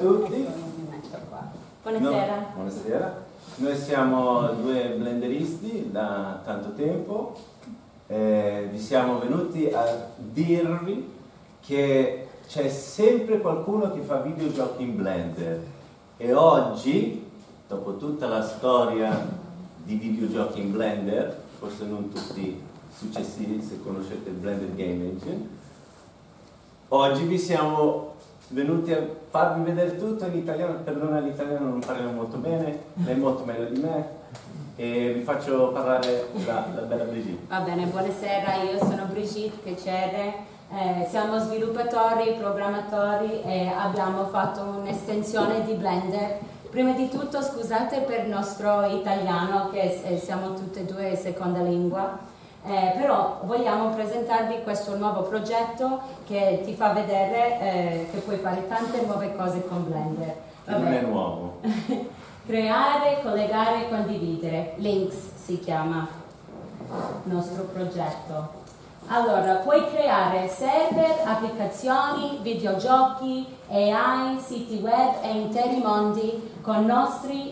tutti. Buonasera. Buonasera. Noi siamo due blenderisti da tanto tempo. Vi siamo venuti a dirvi che c'è sempre qualcuno che fa videogiochi in Blender e oggi, dopo tutta la storia di videogiochi in Blender, forse non tutti successivi se conoscete il Blender Game Engine, oggi vi siamo venuti a farvi vedere tutto in italiano. Perdona, l'italiano non parliamo molto bene, lei è molto meglio di me e vi faccio parlare la bella Brigitte. Va bene, buonasera, io sono Brigitte Piacere. Siamo sviluppatori, programmatori e abbiamo fatto un'estensione di Blender. Prima di tutto scusate per il nostro italiano che siamo tutte e due seconda lingua, però vogliamo presentarvi questo nuovo progetto che ti fa vedere che puoi fare tante nuove cose con Blender. Non è nuovo. Creare, collegare, condividere. Links si chiama il nostro progetto. Allora, puoi creare server, applicazioni, videogiochi, AI, siti web e interi mondi con nostri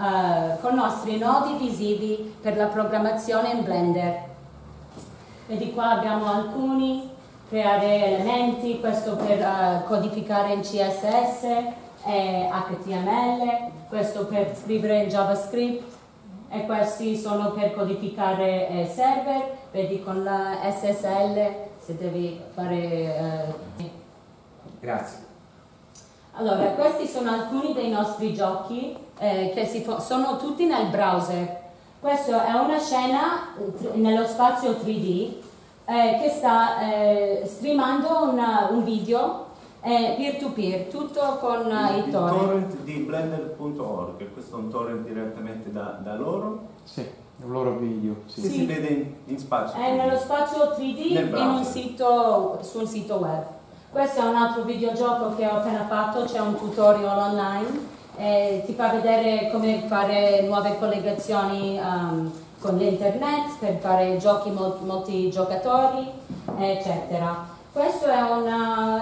nodi visivi per la programmazione in Blender. Vedi qua abbiamo alcuni, creare elementi, questo per codificare in CSS e HTML, questo per scrivere in JavaScript e questi sono per codificare server, vedi con la SSL se devi fare... Grazie. Allora, questi sono alcuni dei nostri giochi che sono tutti nel browser. Questa è una scena nello spazio 3D che sta streamando un video peer-to-peer, tutto con i torrent. Torrent di blender.org, questo è un torrent direttamente da loro? Sì, un loro video. Sì. Si vede in spazio. È nello spazio 3D su un sito web. Questo è un altro videogioco che ho appena fatto, c'è un tutorial online. Ti fa vedere come fare nuove collegazioni con l'internet per fare giochi molti giocatori, eccetera. Questo è un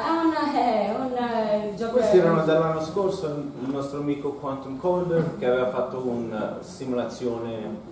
gioco. Questi erano dall'anno scorso, il nostro amico Quantum Coder che aveva fatto una simulazione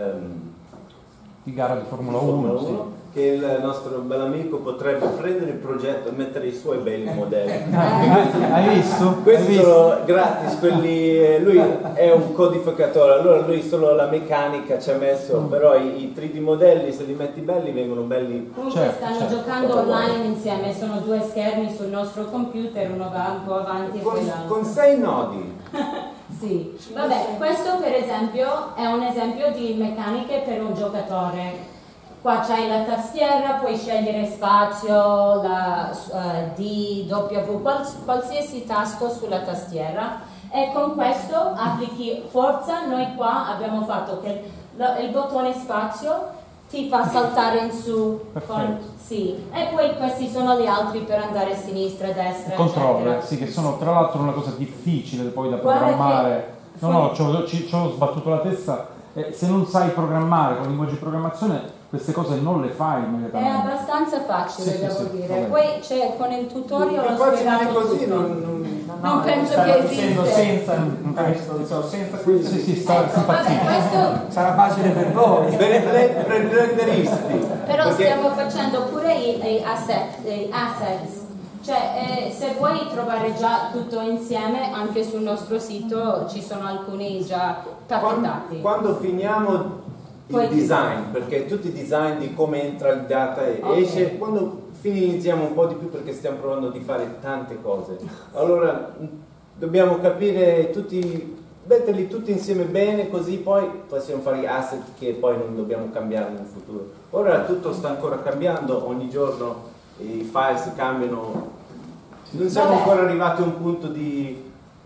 di gara di Formula 1, sì. Che il nostro bell'amico potrebbe prendere il progetto e mettere i suoi belli modelli. Hai visto? Questi sono gratis, quelli, lui è un codificatore, allora lui solo la meccanica ci ha messo, però i 3D modelli se li metti belli vengono belli. Comunque stanno giocando online insieme, sono due schermi sul nostro computer, uno va un po' avanti e poi l'altro. Con 6 nodi. Sì, vabbè, questo per esempio è un esempio di meccaniche per un giocatore. Qua c'hai la tastiera, puoi scegliere spazio, D, W, qualsiasi tasto sulla tastiera e con questo applichi forza. Noi qua abbiamo fatto che il bottone spazio ti fa saltare in su sì, e poi questi sono gli altri per andare a sinistra, a destra, controller, sì, che sono tra l'altro una cosa difficile poi da programmare. No, ci ho sbattuto la testa. Se non sai programmare con linguaggi di programmazione queste cose non le fai immediatamente. È abbastanza facile, devo dire. Vabbè. Poi c'è con il tutorial Lo spiegato così non penso che esista. Senza questo, senza questo. Sì, sta questo sarà facile per voi. Per i blenderisti. però stiamo facendo pure gli assets. Cioè, se vuoi trovare già tutto insieme, anche sul nostro sito ci sono alcuni già pacchetati. Quando finiamo il design, perché tutti i design di come entra il data e esce, quando finalizziamo un po' di più perché stiamo provando di fare tante cose. Allora dobbiamo capire metterli tutti insieme bene, così poi possiamo fare gli asset che poi non dobbiamo cambiare nel futuro. Ora tutto sta ancora cambiando, ogni giorno i file si cambiano, non siamo ancora arrivati a un punto di...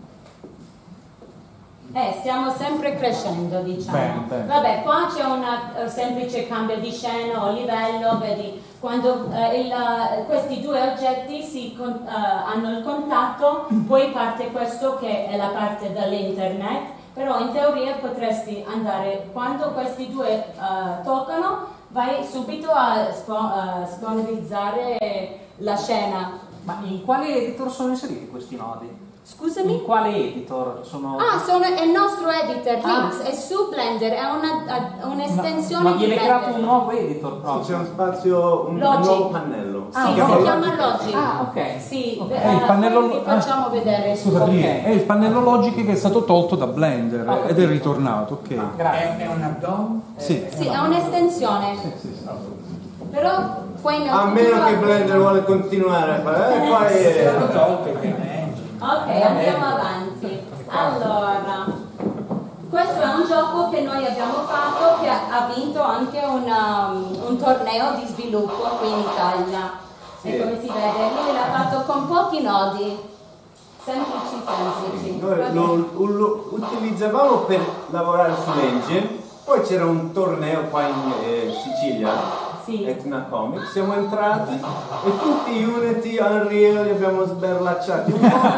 stiamo sempre crescendo, diciamo. Bene. Vabbè, qua c'è un semplice cambio di scena o livello, vedi, quando questi due oggetti hanno il contatto, poi parte questo che è la parte dell'internet, però in teoria potresti andare, quando questi due toccano, vai subito a sponsorizzare la scena. Ma in quale editor sono inseriti questi nodi? Scusami? In quale editor? È il nostro editor Links, è su Blender, è un'estensione ma di viene Blender. creato un nuovo editor Sì, proprio. c'è uno spazio, un nuovo pannello. Sì, si chiama Logic. Ok. Sì, È il pannello, vi facciamo vedere. scusa, è il pannello Logic che è stato tolto da Blender ed è ritornato, ok. Grazie. È un add-on? Sì. Sì, è un'estensione. Sì. Però poi nel A meno futuro- che Blender vuole continuare a fare, L'hanno poi tolto il game engine. Ok, andiamo avanti. Allora, questo è un gioco che noi abbiamo fatto che ha vinto anche un torneo di sviluppo qui in Italia. Sì. E come si vede, lui l'ha fatto con pochi nodi, semplici. noi lo utilizzavamo per lavorare sull'engine, poi c'era un torneo qua in Sicilia. Sì. Etna Comics, siamo entrati e tutti Unity, Unreal li abbiamo sberlacciati un po'.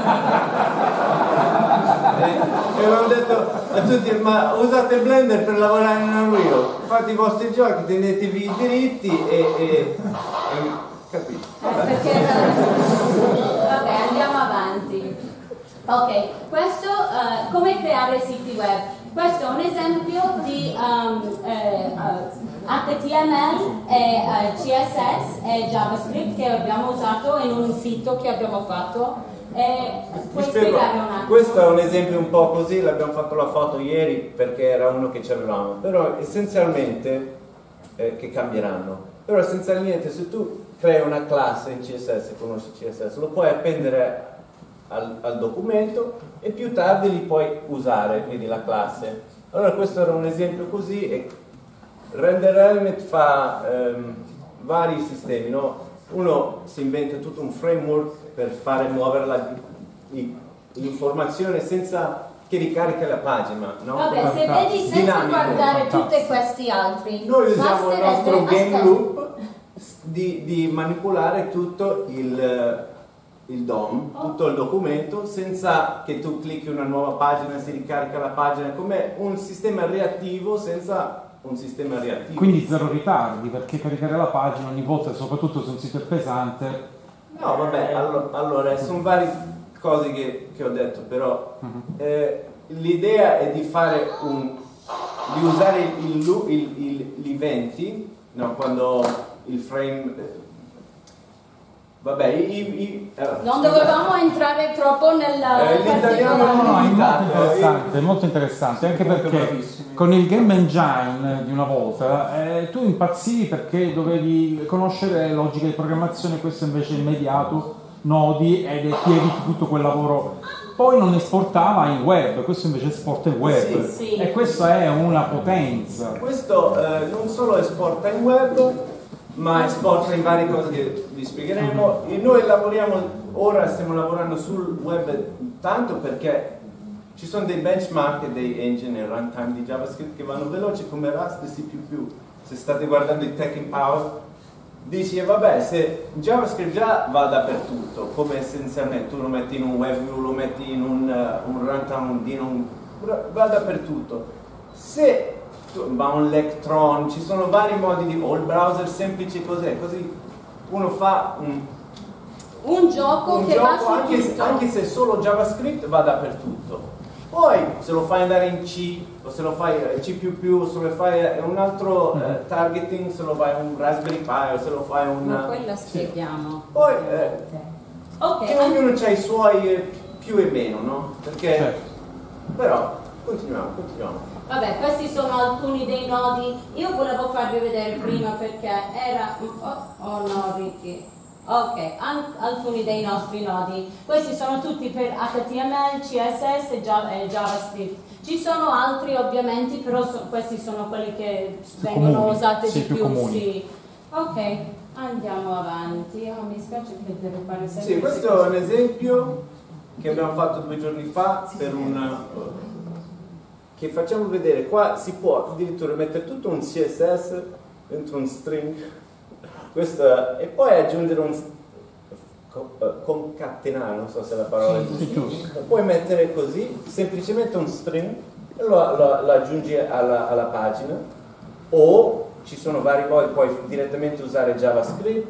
e abbiamo detto a tutti: ma usate Blender per lavorare in Unreal, fate i vostri giochi, tenetevi i diritti e capito? Perché vabbè, andiamo avanti. Ok, questo come creare siti web. Questo è un esempio di HTML e CSS e JavaScript che abbiamo usato in un sito che abbiamo fatto. Puoi spiegare un attimo? Questo è un esempio un po' così, l'abbiamo fatto la foto ieri perché era uno che ci avevamo, però essenzialmente che cambieranno. Però essenzialmente se tu crei una classe in CSS, conosci CSS, lo puoi appendere al documento e più tardi li puoi usare, vedi la classe. Allora questo era un esempio così e Render Element fa vari sistemi, no? Uno si inventa tutto un framework per fare muovere l'informazione senza che ricarica la pagina, no? Vabbè, se vedi senza Dinamico, guardare fantastico. tutti questi altri, Noi usiamo il nostro game aspetta. loop di manipolare tutto il DOM, tutto il documento, senza che tu clicchi una nuova pagina, si ricarica la pagina, come un sistema reattivo senza un sistema reattivo. Quindi zero ritardi, perché caricare la pagina ogni volta, soprattutto se un sito è pesante. No, vabbè, allora sono varie cose che ho detto, però l'idea è di fare di usare gli eventi, no, quando il frame vabbè, Non dovevamo entrare troppo nella l'italiano particolare. È molto interessante, anche perché con il Game Engine di una volta tu impazzivi perché dovevi conoscere logica di programmazione, questo invece è immediato, nodi, ed ti eviti tutto quel lavoro. Poi non esportava in web, questo invece esporta in web, Sì. e questa è una potenza. Questo non solo esporta in web, ma esporta in varie cose che vi spiegheremo. E noi ora stiamo lavorando sul web tanto perché ci sono dei benchmark e dei engine e runtime di JavaScript che vanno veloci come Rust e C++. Se state guardando il Tech Empower, dici vabbè, se JavaScript già va dappertutto, come essenzialmente tu lo metti in un WebView, lo metti in un runtime, va dappertutto. Se va un Electron, ci sono vari modi o il browser semplice così uno fa Un gioco che va su tutto. anche se solo JavaScript va dappertutto. Poi se lo fai andare in C, o se lo fai C++, o se lo fai un altro targeting, se lo fai un Raspberry Pi, o se lo fai un... Ma quella spieghiamo. Poi Ok, che ognuno ha i suoi più e meno, no? Perché... Certo. Però, continuiamo. vabbè, questi sono alcuni dei nodi. Io volevo farvi vedere prima perché era... Oh no, Ricky. Ok, alcuni dei nostri nodi. Questi sono tutti per HTML, CSS e JavaScript. Ci sono altri ovviamente, però questi sono quelli che vengono comuni, usati sì, di più più. comuni. Sì. Ok, andiamo avanti. Oh, mi spiace che devo fare sempre Sì, questo è un esempio che abbiamo fatto 2 giorni fa per che facciamo vedere. Qua si può addirittura mettere tutto un CSS dentro un string e poi aggiungere concatenare, non so se la parola è giusta. Puoi mettere così semplicemente un string e lo aggiungi alla pagina, o ci sono vari modi, puoi direttamente usare JavaScript,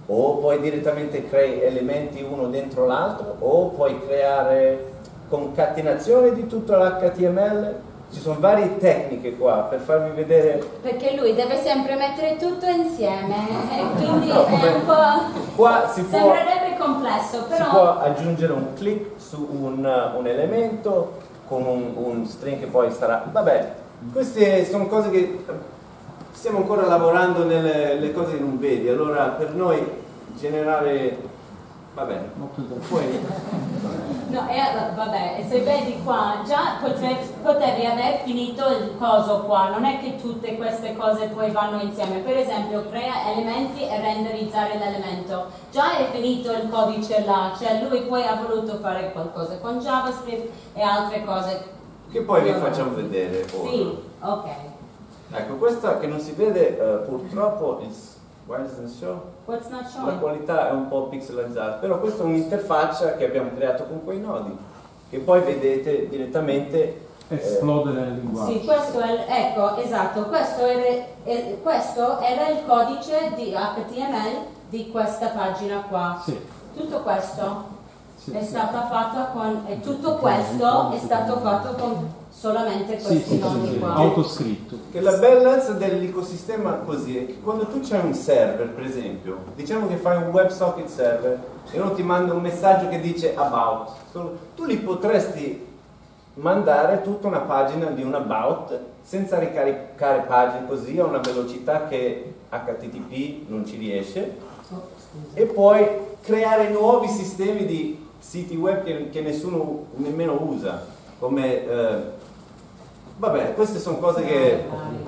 o puoi direttamente creare elementi uno dentro l'altro, o puoi creare concatenazione di tutto l'HTML. Ci sono varie tecniche qua per farvi vedere. Perché lui deve sempre mettere tutto insieme e quindi No, è un po'... Qua sembrerebbe complesso, però... si può aggiungere un click su un elemento con un string che poi sarà... Vabbè, queste sono cose che stiamo ancora lavorando nelle cose che non vedi, allora per noi generare... Vabbè, poi... No, vabbè, se vedi qua, già potevi aver finito il coso qua, non è che tutte queste cose poi vanno insieme. Per esempio, crea elementi e renderizzare l'elemento. Già è finito il codice là, cioè lui poi ha voluto fare qualcosa con JavaScript e altre cose. Che poi vi facciamo vedere ora. Sì, ok. Ecco, questa che non si vede purtroppo... Why doesn't show? What's not La showing? qualità è un po' pixelizzata, però questa è un'interfaccia che abbiamo creato con quei nodi, che poi vedete direttamente esplode nel linguaggio. Sì, questo è, ecco, esatto, questo era il codice di HTML di questa pagina qua. Sì. Tutto questo Sì, è sì. stata fatta con, e tutto questo è stato fatto con solamente Sì, questi sì, nodi sì, qua. autoscritto. che la bellezza dell'ecosistema così è che quando tu c'hai un server, per esempio, diciamo che fai un WebSocket server e uno ti manda un messaggio che dice about, tu li potresti mandare tutta una pagina di un about senza ricaricare pagine così a una velocità che HTTP non ci riesce, e poi creare nuovi sistemi di siti web che nessuno nemmeno usa, come vabbè, queste sono cose che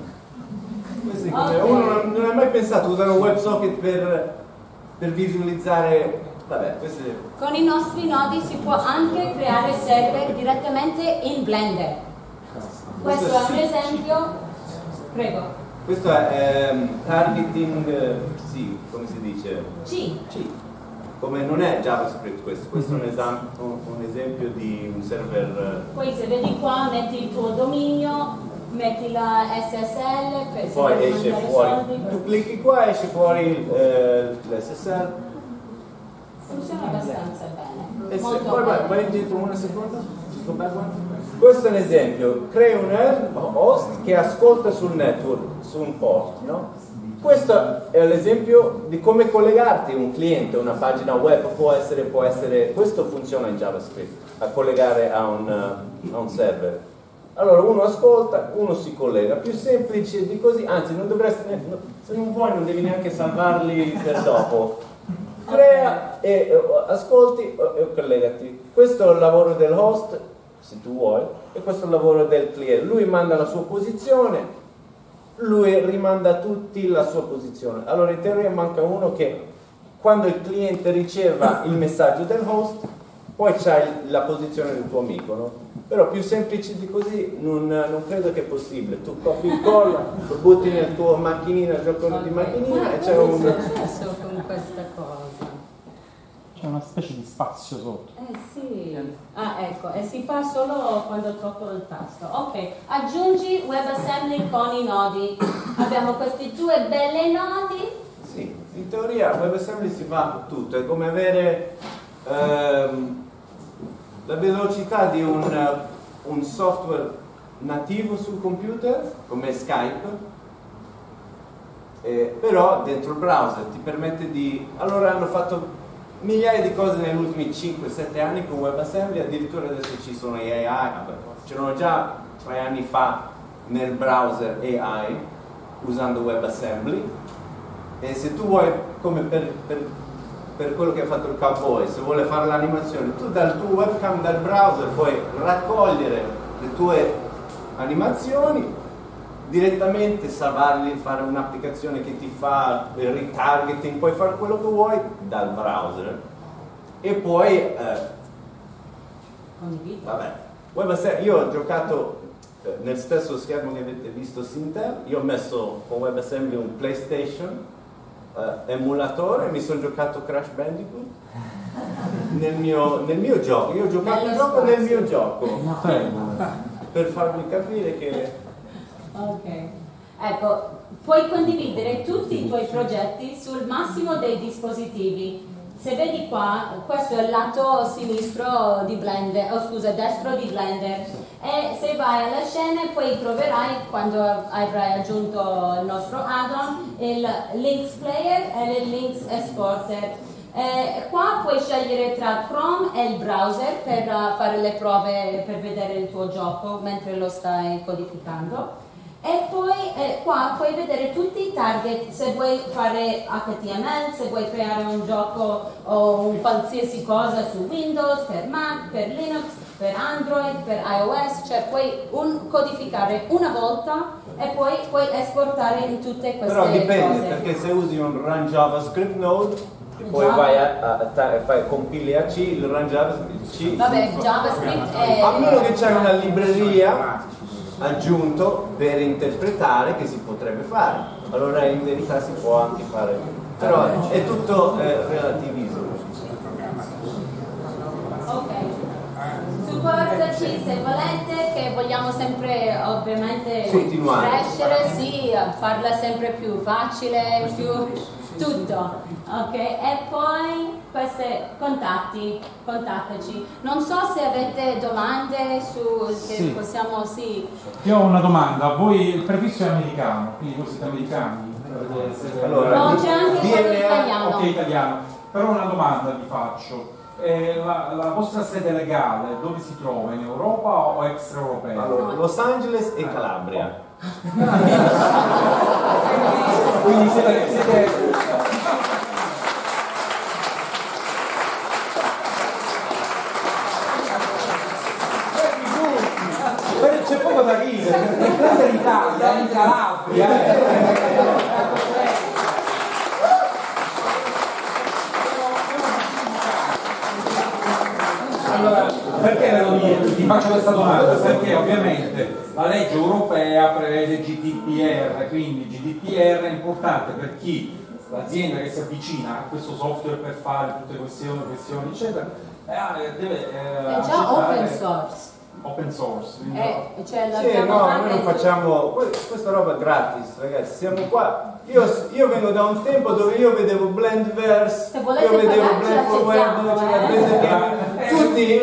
uno non ha mai pensato a usare un WebSocket per visualizzare. Vabbè, queste... Con i nostri nodi si può anche creare server direttamente in Blender. Questo è un esempio. Prego. Questo è targeting, sì, come si dice? C. Come non è JavaScript questo è un esempio di un server. Poi se vedi qua metti il tuo dominio, metti la SSL per Poi se esce mandare fuori, soldi. tu clicchi qua, esce fuori l'SSL. Funziona abbastanza bene. E se, Molto poi bene. vai indietro una seconda. Go back one. Questo è un esempio, crea un host che ascolta sul network, su un port, no? Questo è l'esempio di come collegarti un cliente, una pagina web, può essere, questo funziona in JavaScript, a collegare a un server. Allora uno ascolta, uno si collega, più semplice di così, anzi non dovresti, se non vuoi non devi neanche salvarli per dopo. Crea e ascolti e collegati. Questo è il lavoro del host, se tu vuoi, e questo è il lavoro del cliente. Lui manda la sua posizione, lui rimanda a tutti la sua posizione. Allora in teoria manca uno che quando il cliente riceva il messaggio del host, poi c'hai la posizione del tuo amico, no? Però più semplice di così non credo che è possibile. Tu copi e incolla, lo butti nel tuo macchinina, il giocone di macchinina, e c'è Cosa un... è successo con questa cosa? C'è una specie di spazio sotto. Sì. Ah, ecco, e si fa solo quando tocco il tasto. Ok, aggiungi WebAssembly con i nodi. Abbiamo questi due belli nodi. Sì, in teoria WebAssembly si fa tutto, è come avere la velocità di un software nativo sul computer, come Skype, però dentro il browser ti permette di... Allora hanno fatto migliaia di cose negli ultimi 5-7 anni con WebAssembly, addirittura adesso ci sono gli AI, c'erano già 3 anni fa nel browser AI usando WebAssembly, e se tu vuoi, come per quello che ha fatto il cowboy, se vuole fare l'animazione, tu dal tuo webcam dal browser puoi raccogliere le tue animazioni, direttamente salvarli, fare un'applicazione che ti fa il retargeting, puoi fare quello che vuoi dal browser, e poi vabbè, WebAssembly, io ho giocato nel stesso schermo che avete visto Sintel, io ho messo con WebAssembly un PlayStation emulatore, mi sono giocato Crash Bandicoot nel mio gioco, io ho giocato il gioco nel mio gioco per farvi capire che... Ok. Ecco, puoi condividere tutti i tuoi progetti sul massimo dei dispositivi. Se vedi qua, questo è il lato sinistro di Blender, destro di Blender, e se vai alla scena poi troverai, quando avrai aggiunto il nostro add-on, il Links Player e il Links Exporter. Qua puoi scegliere tra Chrome e il browser per fare le prove, per vedere il tuo gioco mentre lo stai codificando. E poi qua puoi vedere tutti i target, se vuoi fare HTML, se vuoi creare un gioco o un qualsiasi cosa su Windows, per Mac, per Linux, per Android, per iOS, cioè puoi codificare una volta e poi puoi esportare in tutte queste cose. Però dipende, perché se usi un run JavaScript node e poi vai fai compili a C, il run JavaScript C. Vabbè, JavaScript è... A meno che c'è una libreria aggiunto per interpretare che si potrebbe fare, allora in verità si può anche fare, però è tutto relativismo. Ok, supportaci se volete, che vogliamo sempre ovviamente continuare, crescere, sì, farla sempre più facile, più tutto, ok? E poi contattaci. Non so se avete domande su che sì. possiamo, sì. Io ho una domanda, voi il prefisso è americano, quindi voi siete americani? Allora, No, c'è anche quello italiano. Ok, italiano. Però una domanda vi faccio. La vostra sede legale dove si trova? In Europa o extraeuropea? Allora, Los Angeles e Calabria. Quindi siete... C'è poco da ridere, in Italia, in Calabria. Allora, perché ve lo dico? Ti faccio questa domanda, perché ovviamente la legge europea prevede GDPR, quindi GDPR è importante per chi, l'azienda che si avvicina a questo software per fare tutte questioni eccetera, deve è già open source. Open source. Cioè, sì, no, noi non facciamo questa roba gratis, ragazzi, siamo qua. Io vengo da un tempo dove io vedevo Blendverse, io vedevo Blend for Web, Blender Game, tutti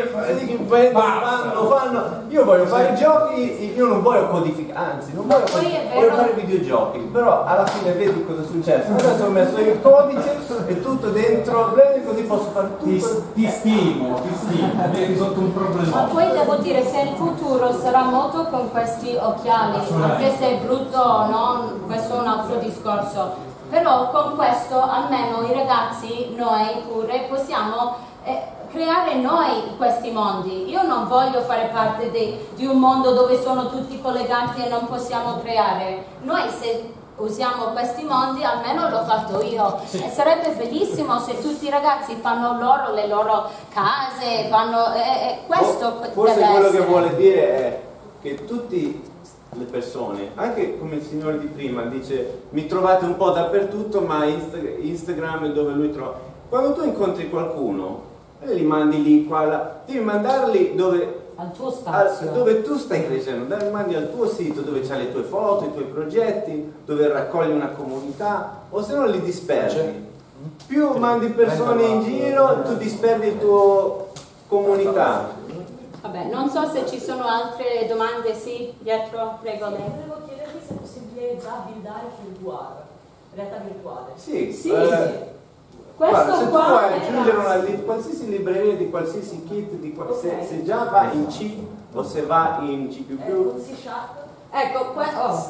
fanno. Io voglio fare giochi, io non voglio codificare, anzi non voglio fare videogiochi, però alla fine vedi cosa è successo. Adesso ho messo il codice e tutto dentro Blender, così posso fare tutto. Ti stimo, mi hai risolto un problema. Ma poi devo dire che il futuro sarà molto con questi occhiali, anche se è brutto, no? Questo è un altro discorso. Però con questo almeno i ragazzi, noi pure, possiamo creare noi questi mondi. Io non voglio fare parte di un mondo dove sono tutti collegati e non possiamo creare. Noi se usiamo questi mondi, almeno l'ho fatto io. Sì. E sarebbe bellissimo se tutti i ragazzi fanno le loro case, fanno questo. Forse quello che vuole dire è che tutte le persone, anche come il signore di prima dice, mi trovate un po' dappertutto, ma Instagram è dove lui trova. Quando tu incontri qualcuno, li mandi lì, qua, là, devi mandarli dove al tuo spazio, dove tu stai crescendo, li mandi al tuo sito dove c'hai le tue foto, i tuoi progetti, dove raccogli una comunità, o se no li disperdi. Più mandi persone in giro, tu disperdi il tuo comunità. Vabbè, non so se ci sono altre domande, sì, dietro, prego lei. Volevo chiedervi se è possibile già buildare virtuale, realtà virtuale. Sì, sì. Guarda, Questo se tu qua vuoi aggiungere qualsiasi libreria di qualsiasi kit, se già va in C o se va in C++, con C#. Ecco, questo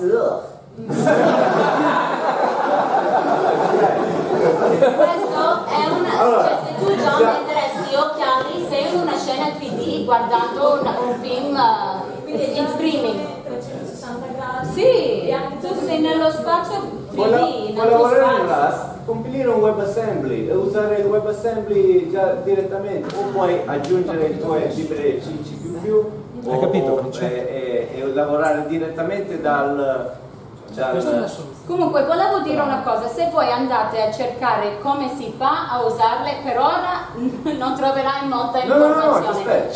è una, cioè, se tu già metteresti occhiali, sei in una scena 3D guardando un film in streaming. 360 gradi. Sì, e anche tu sei nello spazio 3D, puoi nel tuo lavorare in spazio. Rust, compilare un WebAssembly e usare il WebAssembly già direttamente, o puoi aggiungere le tue librerie C++ Hai capito? e lavorare direttamente dal Questa è una soluzione. Comunque volevo dire una cosa, se voi andate a cercare come si fa a usarle, per ora non troverai molta informazione.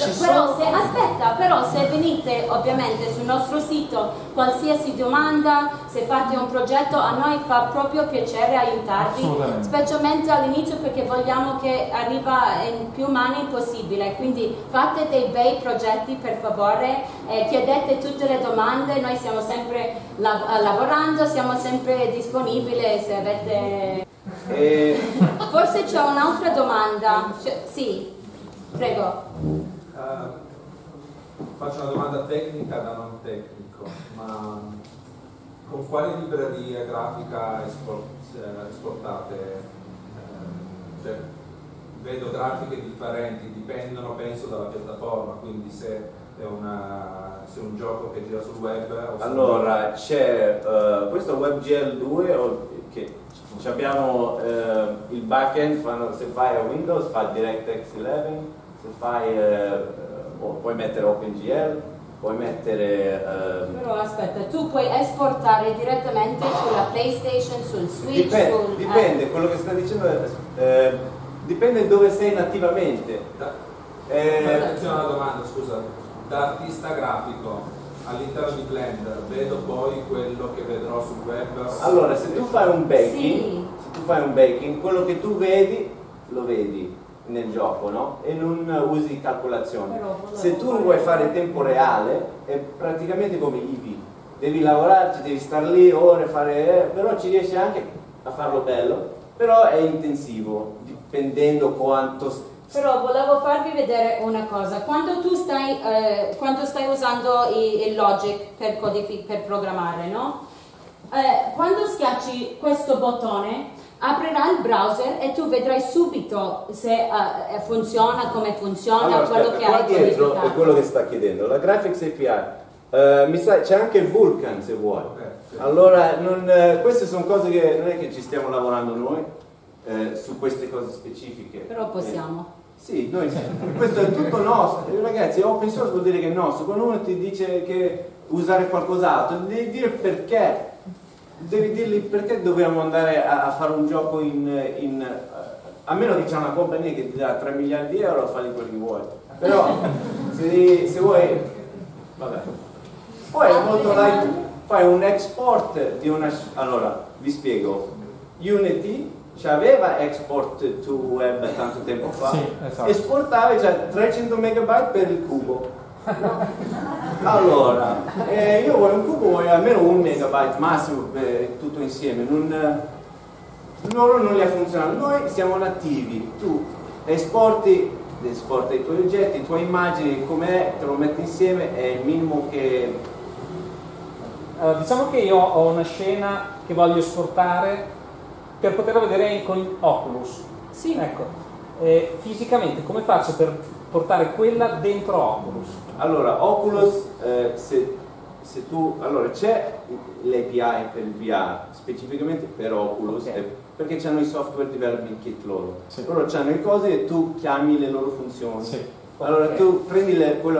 Però se venite ovviamente sul nostro sito, qualsiasi domanda, se fate un progetto, a noi fa proprio piacere aiutarvi, specialmente all'inizio, perché vogliamo che arriva in più mani possibile. Quindi fate dei bei progetti, per favore, chiedete tutte le domande, noi stiamo sempre lavorando, siamo sempre disponibili se avete... Forse c'è un'altra domanda. Sì, prego. Faccio una domanda tecnica da non tecnico, ma con quale libreria grafica esportate? Cioè, vedo grafiche differenti, dipendono penso dalla piattaforma, quindi se è un gioco che gira sul web o allora c'è questo WebGL 2 che abbiamo il backend, se fai a Windows fa DirectX 11, se fai puoi mettere OpenGL, puoi mettere però aspetta, tu puoi esportare direttamente sulla PlayStation, sul Switch, dipende, quello che sta dicendo dipende dove sei nativamente. Attenzione alla domanda, scusa. Da artista grafico all'interno di Blender vedo poi quello che vedrò sul web. Allora, se tu fai un baking, quello che tu vedi lo vedi nel gioco, no? E non usi calcolazioni. Se tu vuoi fare in tempo reale è praticamente come Eevee, devi lavorarci, devi star lì ore, però ci riesci anche a farlo bello, però è intensivo, dipendendo quanto. Però volevo farvi vedere una cosa, quando stai usando il Logic per programmare, no? Quando schiacci questo bottone aprirà il browser e tu vedrai subito se funziona, come funziona, allora, quello che hai qua dietro codificato. è quello che sta chiedendo, la Graphics API. C'è anche il Vulkan se vuoi. Allora, queste sono cose che non è che ci stiamo lavorando noi su queste cose specifiche. Però possiamo. Sì, questo è tutto nostro. Ragazzi, open source vuol dire che è nostro. Quando uno ti dice che usare qualcos'altro, devi dire perché. Devi dirgli perché dobbiamo andare a fare un gioco a meno che c'è una compagnia che ti dà 3 miliardi di euro, fai quello che vuoi. Però se vuoi, vabbè. Poi è molto light, fai un export di una. Allora, vi spiego. Unity aveva export to web tanto tempo fa, sì, esatto. Esportava già 300 megabyte per il cubo. Allora, io voglio un cubo, voglio almeno 1 megabyte massimo per tutto insieme. Loro non li ha funzionato. Noi siamo nativi, tu esporti i tuoi oggetti, le tue immagini, com'è, te lo metti insieme, è il minimo che. Diciamo che io ho una scena che voglio esportare per poterla vedere con Oculus. Sì. Ecco, fisicamente come faccio per portare quella dentro Oculus? Allora, Oculus, se tu. Allora, c'è l'API per il VR, specificamente per Oculus, okay. Perché hanno i software development kit loro. Sì. Loro hanno le cose e tu chiami le loro funzioni. Sì. Allora, tu prendi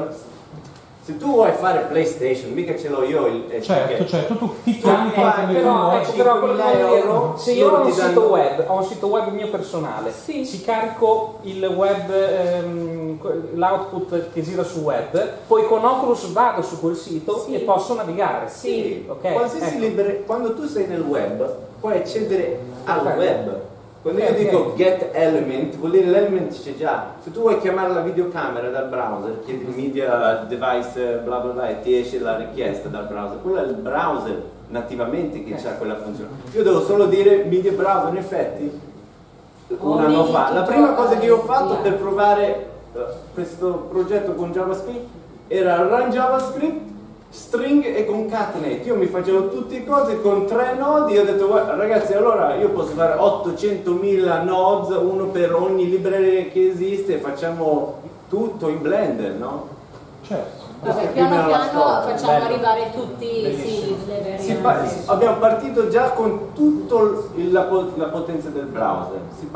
se tu vuoi fare PlayStation, mica ce l'ho io certo, tu ti chiami però euro, se io ho un sito web mio personale, sì. ci carico il web, l'output che gira sul web, poi con Oculus vado su quel sito sì. e posso navigare. Sì, okay. Qualsiasi ecco. quando tu sei nel web puoi accedere al Okay. web. Quando io dico get element, vuol dire l'element c'è già. Se tu vuoi chiamare la videocamera dal browser, chiedi media device bla bla bla e ti esce la richiesta dal browser, quello è il browser nativamente che ha quella funzione. Io devo solo dire media browser, in effetti un anno fa. La prima cosa che io ho fatto per provare questo progetto con JavaScript era run JavaScript, string e concatenate. Io mi facevo tutte le cose con 3 nodi e ho detto ragazzi, allora io posso fare 800.000 nodes, uno per ogni libreria che esiste, facciamo tutto in Blender, no? Certo. Vabbè, piano piano facciamo arrivare tutti le varianti. Abbiamo partito già con tutta la potenza del browser.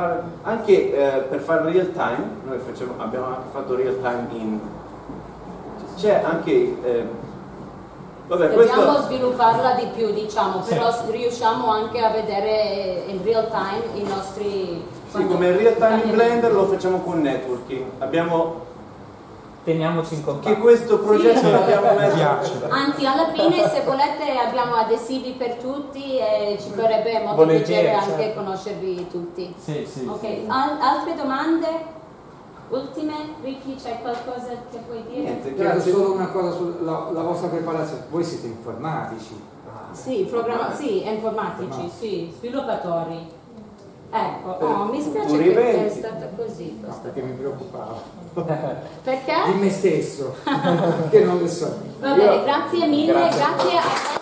Anche per fare real time, noi abbiamo anche fatto real time c'è anche Vabbè, dobbiamo svilupparla di più, diciamo, però riusciamo anche a vedere in real time i nostri... Sì, come in real time in Blender lo facciamo con networking. Teniamoci in contatto. Che questo progetto l'abbiamo messo. Anzi, alla fine, se volete, abbiamo adesivi per tutti e ci farebbe molto piacere anche conoscervi tutti. Sì. Altre domande? Ultime? Ricky, c'è qualcosa che puoi dire? Niente, Chiedo solo una cosa sulla vostra preparazione. Voi siete informatici? Sì, informatici, sì, sviluppatori. Ecco, mi spiace che è stata così. Perché mi preoccupavo. Perché? Di me stesso, che non lo so. Va bene, grazie mille, grazie a